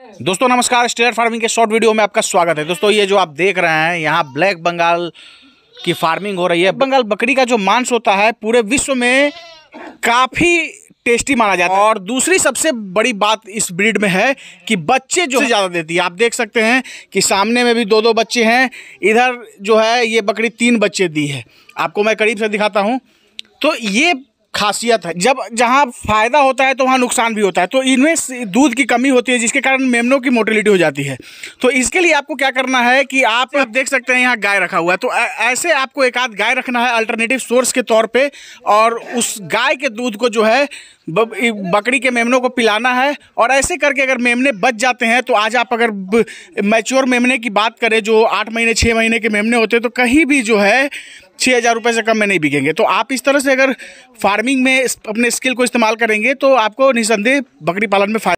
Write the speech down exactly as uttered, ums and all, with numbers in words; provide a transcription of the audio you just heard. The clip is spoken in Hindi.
दोस्तों नमस्कार, स्टेयर फार्मिंग के शॉर्ट वीडियो में आपका स्वागत है। दोस्तों ये जो आप देख रहे हैं यहाँ ब्लैक बंगाल की फार्मिंग हो रही है। बंगाल बकरी का जो मांस होता है पूरे विश्व में काफ़ी टेस्टी माना जाता है। और दूसरी सबसे बड़ी बात इस ब्रीड में है कि बच्चे जो ज़्यादा देती है। आप देख सकते हैं कि सामने में भी दो दो बच्चे हैं, इधर जो है ये बकरी तीन बच्चे दी है। आपको मैं करीब से दिखाता हूँ। तो ये खासियत है, जब जहाँ फ़ायदा होता है तो वहाँ नुकसान भी होता है। तो इनमें दूध की कमी होती है जिसके कारण मेमनों की मोटिलिटी हो जाती है। तो इसके लिए आपको क्या करना है कि आप आप देख सकते हैं यहाँ गाय रखा हुआ है। तो ऐसे आपको एक आध गाय रखना है अल्टरनेटिव सोर्स के तौर पे, और उस गाय के दूध को जो है बकरी के मेमनों को पिलाना है। और ऐसे करके अगर मेमने बच जाते हैं तो आज आप अगर मैच्योर मेमने की बात करें जो आठ महीने छः महीने के मेमने होते हैं तो कहीं भी जो है छः हज़ार रुपये से कम में नहीं बिकेंगे। तो आप इस तरह से अगर फार्मिंग में अपने स्किल को इस्तेमाल करेंगे तो आपको निस्संदेह बकरी पालन में फायदा